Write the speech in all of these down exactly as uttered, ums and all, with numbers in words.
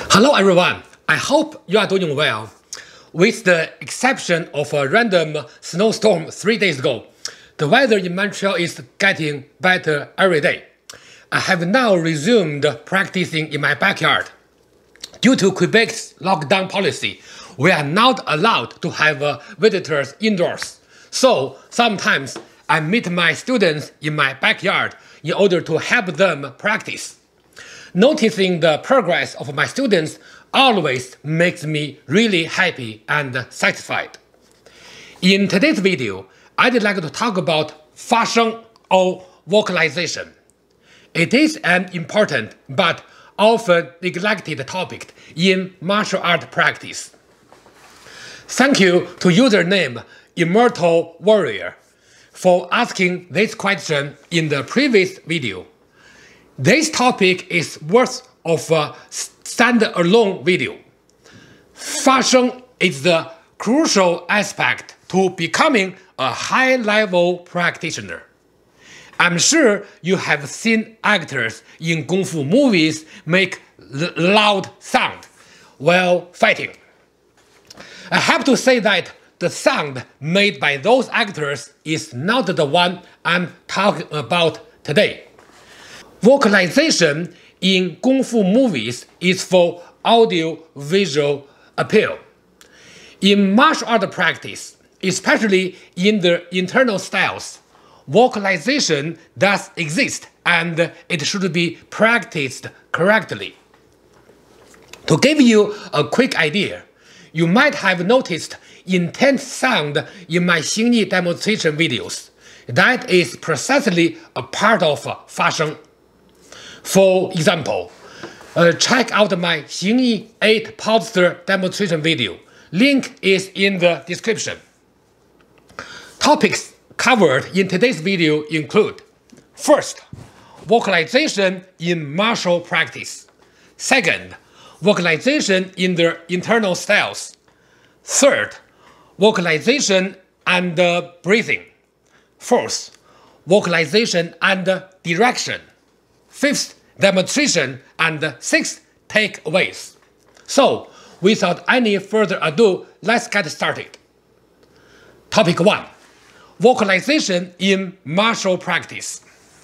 Hello everyone, I hope you are doing well. With the exception of a random snowstorm three days ago, the weather in Montreal is getting better every day. I have now resumed practicing in my backyard. Due to Quebec's lockdown policy, we are not allowed to have uh, visitors indoors. So sometimes I meet my students in my backyard in order to help them practice. Noticing the progress of my students always makes me really happy and satisfied. In today's video, I'd like to talk about 发声 or vocalization. It is an important but often neglected topic in martial art practice. Thank you to username Immortal Warrior for asking this question in the previous video. This topic is worth of a standalone video. 发声 is the crucial aspect to becoming a high-level practitioner. I'm sure you have seen actors in Kung Fu movies make loud sound while fighting. I have to say that the sound made by those actors is not the one I'm talking about today. Vocalization in Kung Fu movies is for audio-visual appeal. In martial art practice, especially in the internal styles, vocalization does exist and it should be practiced correctly. To give you a quick idea, you might have noticed intense sound in my Xingyi demonstration videos. That is precisely a part of 发声. For example, uh, check out my Xingyi eight posture demonstration video. Link is in the description. Topics covered in today's video include: first, vocalization in martial practice. Second, vocalization in the internal styles. Third, vocalization and uh, breathing. Fourth, vocalization and direction. Fifth, demonstration, and sixth, takeaways. So, without any further ado, let's get started. Topic one. Vocalization in martial practice.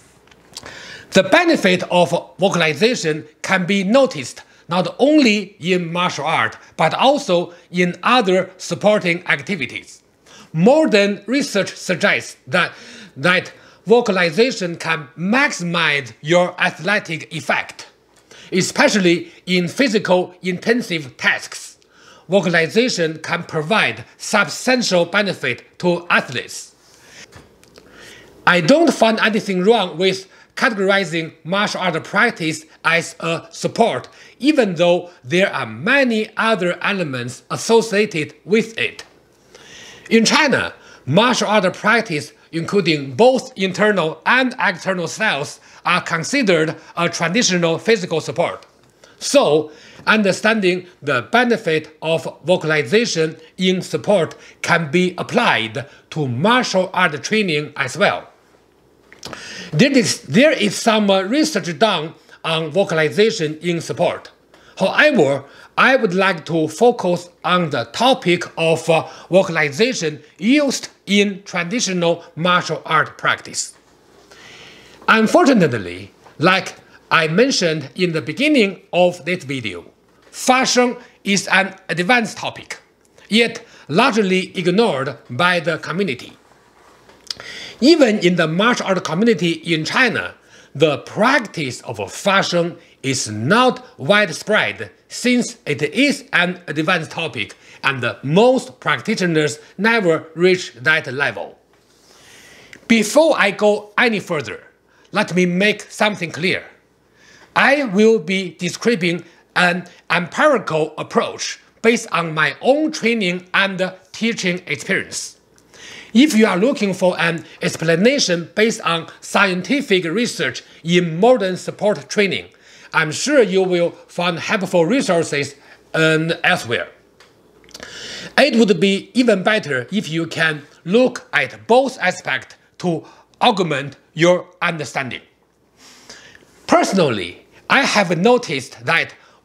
The benefit of vocalization can be noticed not only in martial art, but also in other supporting activities. Modern research suggests that, that vocalization can maximize your athletic effect, especially in physical intensive tasks. Vocalization can provide substantial benefit to athletes. I don't find anything wrong with categorizing martial art practice as a support, even though there are many other elements associated with it. In China, martial art practice, including both internal and external styles, are considered a traditional physical support. So, understanding the benefit of vocalization in support can be applied to martial art training as well. There is, there is some research done on vocalization in support. However, I would like to focus on the topic of uh, vocalization used in traditional martial art practice. Unfortunately, like I mentioned in the beginning of this video, 发声 is an advanced topic, yet largely ignored by the community. Even in the martial art community in China, the practice of 发声 is not widespread since it is an advanced topic and most practitioners never reach that level. Before I go any further, let me make something clear. I will be describing an empirical approach based on my own training and teaching experience. If you are looking for an explanation based on scientific research in modern support training, I'm sure you will find helpful resources um, elsewhere. It would be even better if you can look at both aspects to augment your understanding. Personally, I have noticed that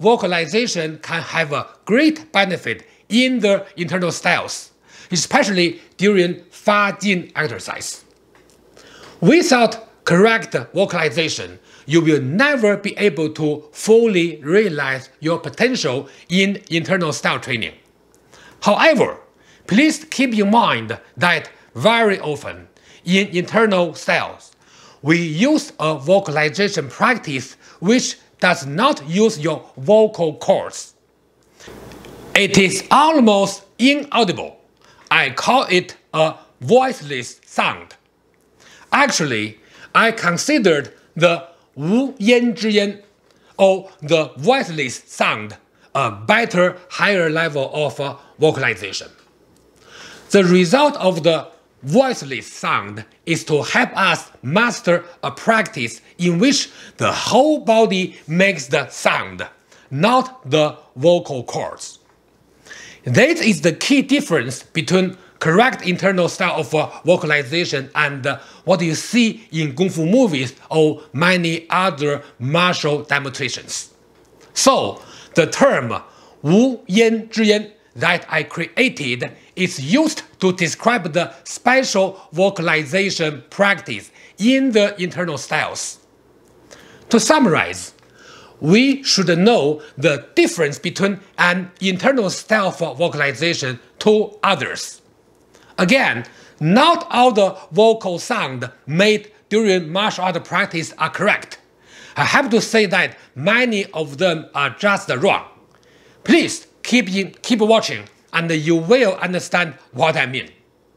vocalization can have a great benefit in the internal styles, especially during Fa-Jin exercise. Without correct vocalization, you will never be able to fully realize your potential in internal style training. However, please keep in mind that very often in internal styles, we use a vocalization practice which does not use your vocal cords. It is almost inaudible. I call it a voiceless sound. Actually, I considered the wu yan zhi yan, or the voiceless sound, a better, higher level of uh, vocalization. The result of the voiceless sound is to help us master a practice in which the whole body makes the sound, not the vocal cords. That is the key difference between correct internal style of uh, vocalization and uh, what you see in Kung Fu movies or many other martial demonstrations. So, the term wu yan zhi yan that I created is used to describe the special vocalization practice in the internal styles. To summarize, we should know the difference between an internal style for vocalization to others. Again, not all the vocal sound made during martial art practice are correct. I have to say that many of them are just wrong. Please keep, in, keep watching and you will understand what I mean.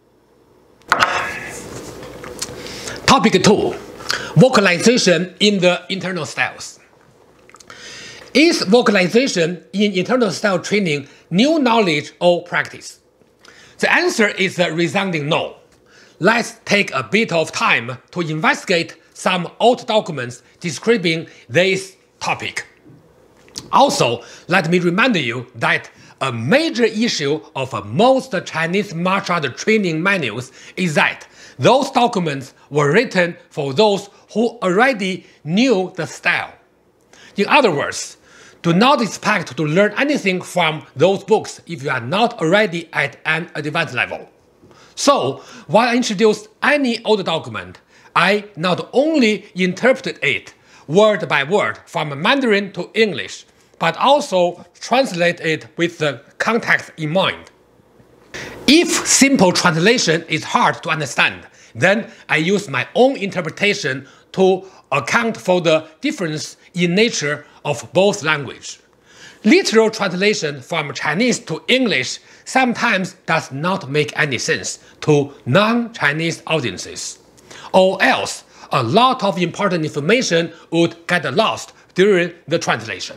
Topic two. Vocalization in the internal styles. Is vocalization in internal style training new knowledge or practice? The answer is a resounding no. Let's take a bit of time to investigate some old documents describing this topic. Also, let me remind you that a major issue of most Chinese martial art training manuals is that those documents were written for those who already knew the style. In other words, do not expect to learn anything from those books if you are not already at an advanced level. So, when I introduce any old document, I not only interpret it word by word from Mandarin to English, but also translate it with the context in mind. If simple translation is hard to understand, then I use my own interpretation to account for the difference in nature of both languages. Literal translation from Chinese to English sometimes does not make any sense to non-Chinese audiences, or else a lot of important information would get lost during the translation.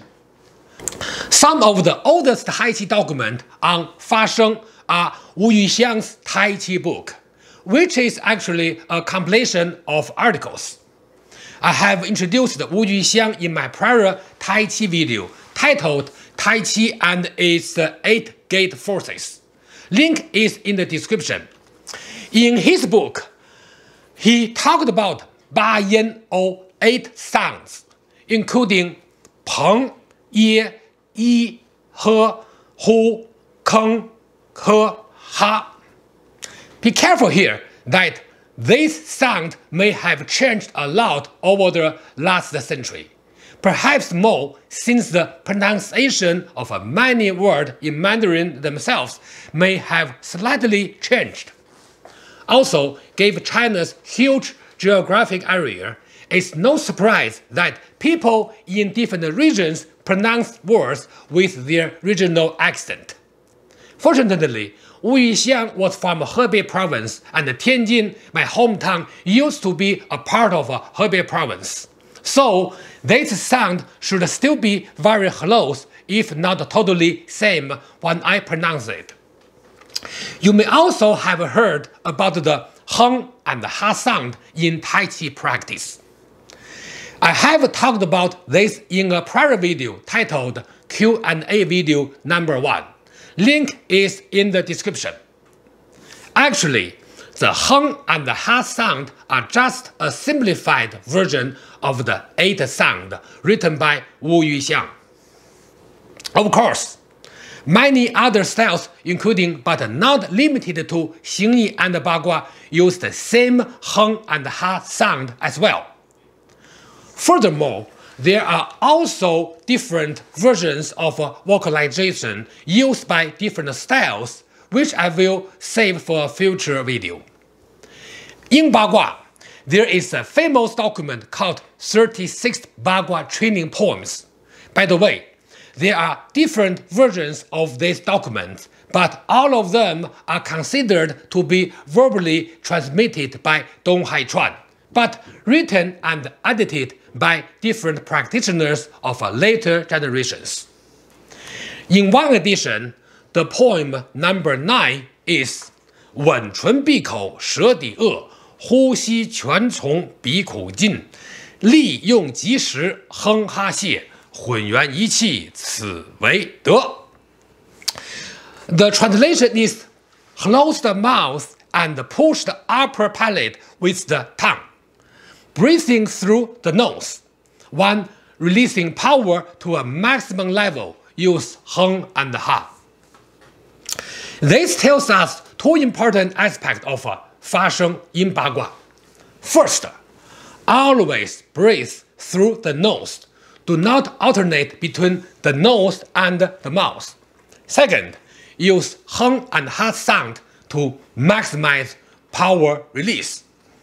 Some of the oldest Tai Chi documents on Fa Sheng are Wu Yuxiang's Tai Chi book, which is actually a compilation of articles. I have introduced Wu Yuxiang in my prior Tai Chi video titled Tai Chi and its Eight Gate Forces. Link is in the description. In his book, he talked about Ba Yan or eight sounds, including Peng, Ye, Yi, He, Hu, Keng, He, Ha. Be careful here that this sound may have changed a lot over the last century, perhaps more since the pronunciation of many words in Mandarin themselves may have slightly changed. Also, given China's huge geographic area, it's no surprise that people in different regions pronounce words with their regional accent. Fortunately, Wu Yuxiang was from Hebei province, and Tianjin, my hometown, used to be a part of Hebei province. So, this sound should still be very close, if not totally same, when I pronounce it. You may also have heard about the Heng and Ha sound in Tai Chi practice. I have talked about this in a prior video titled Q and A video number one. Link is in the description. Actually, the Heng and the Ha sound are just a simplified version of the eight sound written by Wu Yuxiang. Of course, many other styles, including but not limited to Xingyi and Bagua, use the same heng and ha sound as well. Furthermore, there are also different versions of vocalization used by different styles, which I will save for a future video. In Bagua, there is a famous document called thirty-six Bagua Training Poems. By the way, there are different versions of this document, but all of them are considered to be verbally transmitted by Dong Haichuan, but written and edited by different practitioners of later generations. In one edition, the poem number nine is 吻唇闭口舌底恶，呼吸全从鼻口进，利用及时哼哈泄，混元一气此为德。The translation is close the mouth and push the upper palate with the tongue, breathing through the nose. When releasing power to a maximum level, use heng and ha. This tells us two important aspects of fa sheng in Bagua. First, always breathe through the nose. Do not alternate between the nose and the mouth. Second, use heng and ha sound to maximize power release.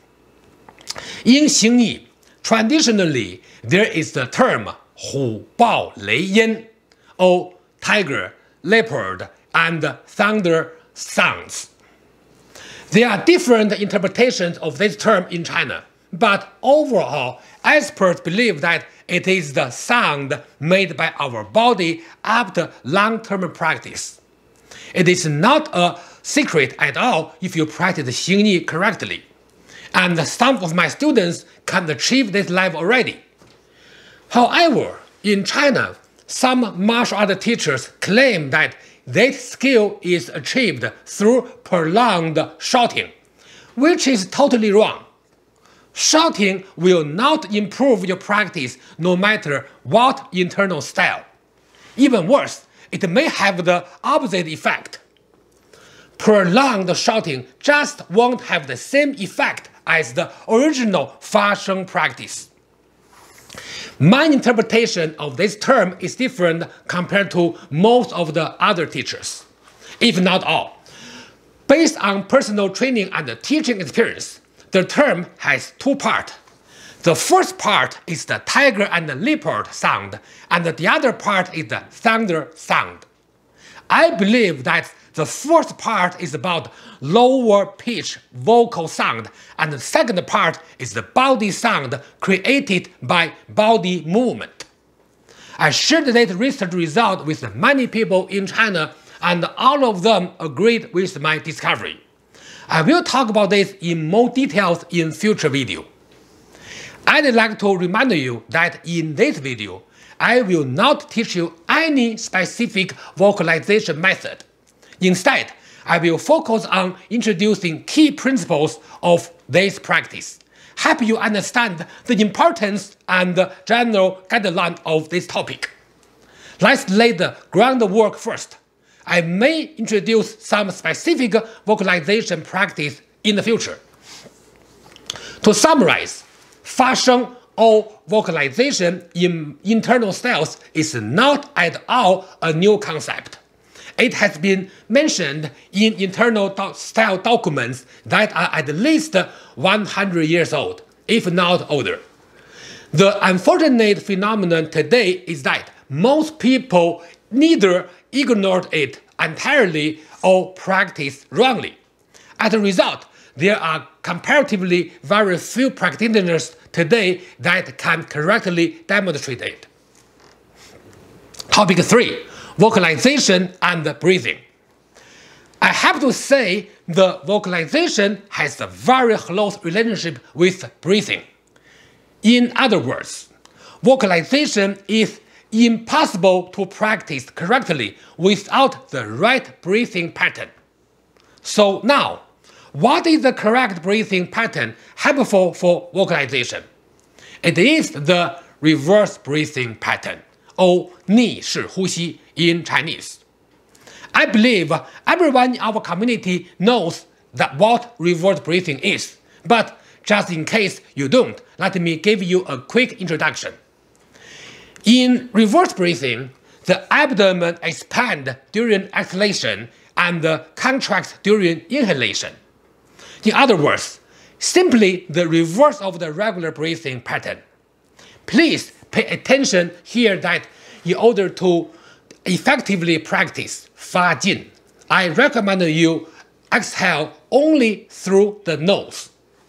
In Xingyi, traditionally, there is the term 虎豹雷烟, or tiger, leopard, and thunder sounds. There are different interpretations of this term in China, but overall, experts believe that it is the sound made by our body after long-term practice. It is not a secret at all if you practice Xingyi correctly, and some of my students can achieve this level already. However, in China, some martial art teachers claim that this skill is achieved through prolonged shouting, which is totally wrong. Shouting will not improve your practice no matter what internal style. Even worse, it may have the opposite effect. Prolonged shouting just won't have the same effect as the original fa sheng practice. My interpretation of this term is different compared to most of the other teachers, if not all. Based on personal training and teaching experience, the term has two parts. The first part is the tiger and the leopard sound, and the other part is the thunder sound. I believe that the first part is about lower pitch vocal sound, and the second part is the body sound created by body movement. I shared that research result with many people in China, and all of them agreed with my discovery. I will talk about this in more details in future video. I'd like to remind you that in this video, I will not teach you any specific vocalization method. Instead, I will focus on introducing key principles of this practice, help you understand the importance and the general guideline of this topic. Let's lay the groundwork first. I may introduce some specific vocalization practice in the future. To summarize, fa sheng or vocalization in internal styles is not at all a new concept. It has been mentioned in internal do style documents that are at least one hundred years old, if not older. The unfortunate phenomenon today is that most people neither ignored it entirely or practice wrongly. As a result, there are comparatively very few practitioners today that can correctly demonstrate it. Topic three. Vocalization and breathing. I have to say the vocalization has a very close relationship with breathing. In other words, vocalization is impossible to practice correctly without the right breathing pattern. So now, what is the correct breathing pattern helpful for vocalization? It is the reverse breathing pattern, or 逆式呼吸 in Chinese. I believe everyone in our community knows that what reverse breathing is, but just in case you don't, let me give you a quick introduction. In reverse breathing, the abdomen expands during exhalation and contracts during inhalation. In other words, simply the reverse of the regular breathing pattern. Please pay attention here that in order to effectively practice 发劲, I recommend you exhale only through the nose.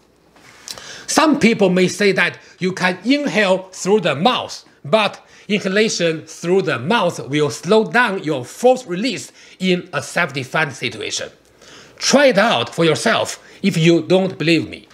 Some people may say that you can inhale through the mouth, but inhalation through the mouth will slow down your force release in a self-defense situation. Try it out for yourself if you don't believe me.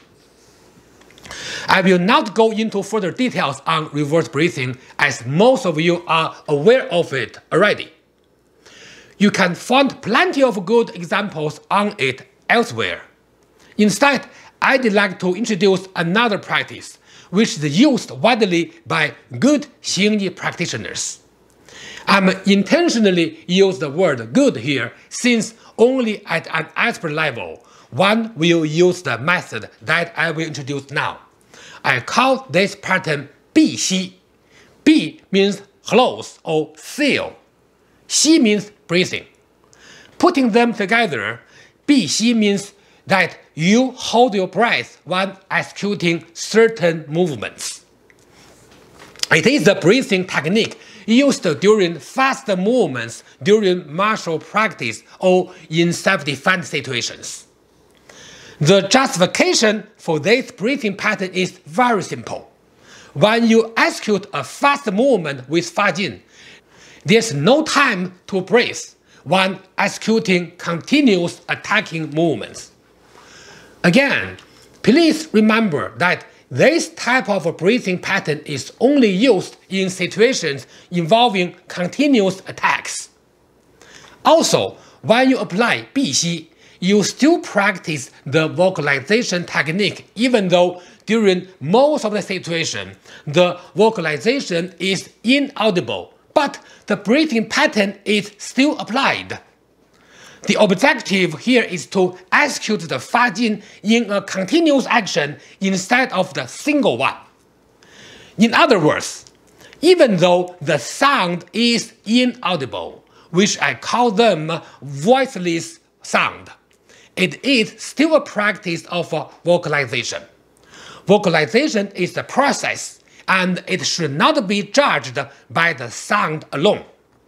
I will not go into further details on reverse breathing as most of you are aware of it already. You can find plenty of good examples on it elsewhere. Instead, I'd like to introduce another practice, which is used widely by good Xingyi practitioners. I'm intentionally use the word good here since only at an expert level, one will use the method that I will introduce now. I call this pattern 闭吸. 闭 means close or seal. 吸 means breathing. Putting them together, 闭吸 means that you hold your breath when executing certain movements. It is the breathing technique used during fast movements during martial practice or in self-defense situations. The justification for this breathing pattern is very simple. When you execute a fast movement with 发劲, there's no time to breathe when executing continuous attacking movements. Again, please remember that this type of breathing pattern is only used in situations involving continuous attacks. Also, when you apply 闭吸, you still practice the vocalization technique even though during most of the situation, the vocalization is inaudible, but the breathing pattern is still applied. The objective here is to execute the 发劲 in a continuous action instead of the single one. In other words, even though the sound is inaudible, which I call them voiceless sound, it is still a practice of vocalization. Vocalization is the process, and it should not be judged by the sound alone.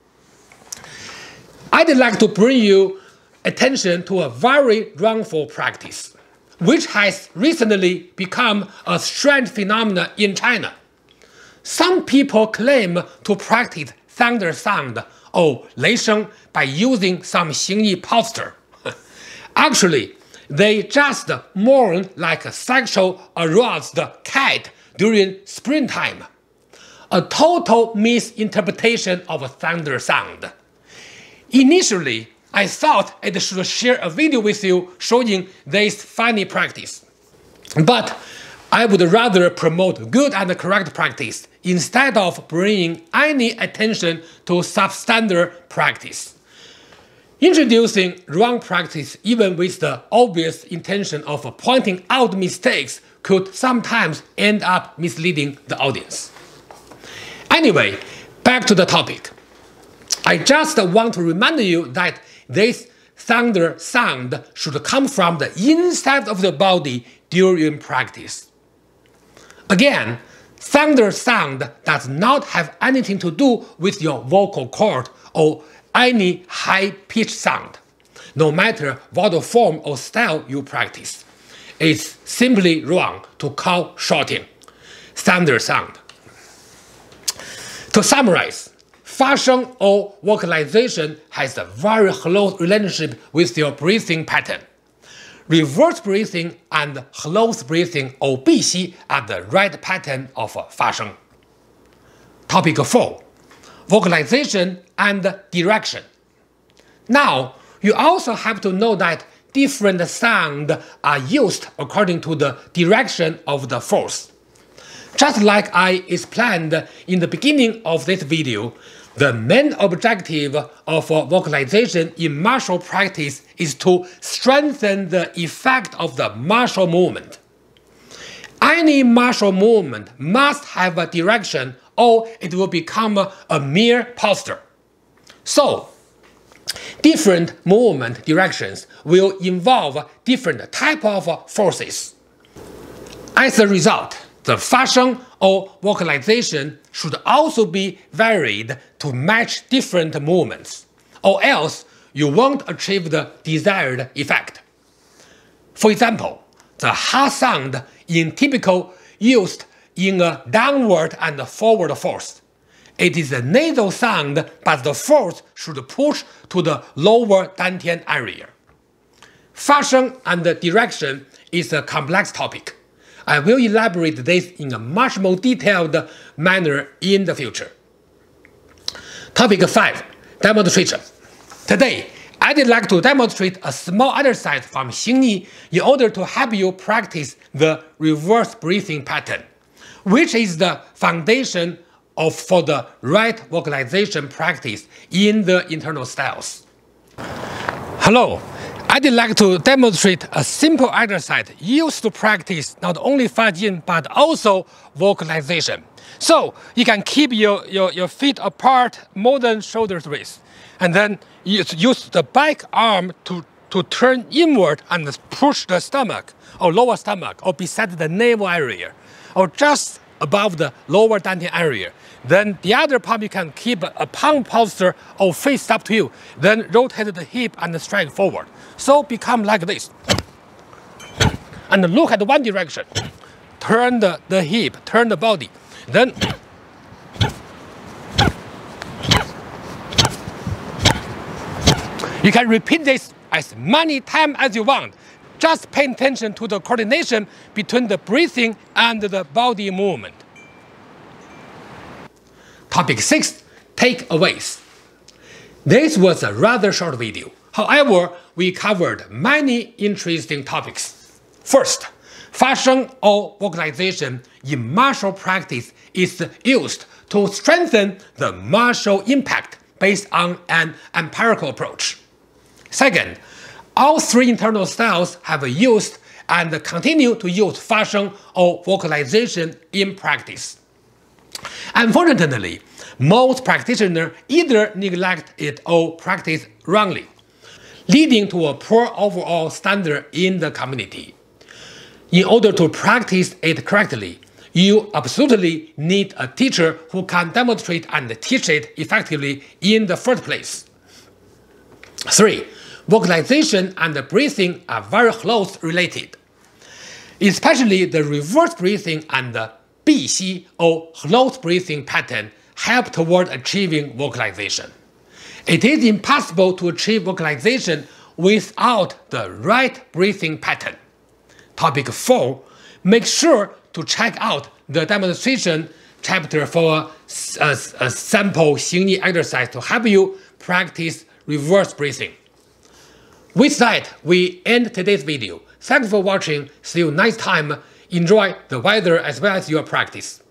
I'd like to bring you attention to a very wrongful practice, which has recently become a strange phenomenon in China. Some people claim to practice thunder sound or 雷声 by using some Xingyi posture. Actually, they just mourn like a sexual aroused cat during springtime. A total misinterpretation of thunder sound. Initially, I thought I should share a video with you showing this funny practice. But I would rather promote good and correct practice instead of bringing any attention to substandard practice. Introducing wrong practice even with the obvious intention of pointing out mistakes could sometimes end up misleading the audience. Anyway, back to the topic. I just want to remind you that this thunder sound should come from the inside of the body during practice. Again, thunder sound does not have anything to do with your vocal cord or any high-pitched sound, no matter what form or style you practice. It's simply wrong to call shouting thunder sound. To summarize, 发声 or vocalization has a very close relationship with your breathing pattern. Reverse breathing and close breathing or 闭吸 are the right pattern of 发声. Topic four. Vocalization and direction. Now, you also have to know that different sounds are used according to the direction of the force. Just like I explained in the beginning of this video, the main objective of vocalization in martial practice is to strengthen the effect of the martial movement. Any martial movement must have a direction or it will become a mere posture. So, different movement directions will involve different type of forces. As a result, the fashion or vocalization should also be varied to match different movements, or else you won't achieve the desired effect. For example, the ha sound in typical used in a downward and forward force. It is a nasal sound, but the force should push to the lower dantian area. Fashion and direction is a complex topic. I will elaborate this in a much more detailed manner in the future. Topic five. Demonstration. Today, I'd like to demonstrate a small exercise from Xingyi in order to help you practice the reverse breathing pattern, which is the foundation of for the right vocalization practice in the internal styles. Hello. I'd like to demonstrate a simple exercise used to practice not only Fajin but also vocalization. So you can keep your, your, your feet apart more than shoulder width, and then you use the back arm to, to turn inward and push the stomach or lower stomach or beside the navel area or just above the lower dantian area. Then the other palm you can keep a palm posture or face up to you. Then rotate the hip and strike forward. So become like this. And look at one direction. Turn the, the hip, turn the body. Then you can repeat this as many times as you want. Just pay attention to the coordination between the breathing and the body movement. Topic six. Takeaways. This was a rather short video. However, we covered many interesting topics. First, fashion or vocalization in martial practice is used to strengthen the martial impact based on an empirical approach. Second, all three internal styles have used and continue to use fashion or vocalization in practice. Unfortunately, most practitioners either neglect it or practice wrongly, leading to a poor overall standard in the community. In order to practice it correctly, you absolutely need a teacher who can demonstrate and teach it effectively in the first place. Three. Vocalization and breathing are very close related, especially the reverse breathing and the Bixi or close breathing pattern help toward achieving vocalization. It is impossible to achieve vocalization without the right breathing pattern. Topic four. Make sure to check out the demonstration chapter for a, a, a sample Xingyi exercise to help you practice reverse breathing. With that, we end today's video. Thanks for watching. See you next time. Enjoy the weather as well as your practice.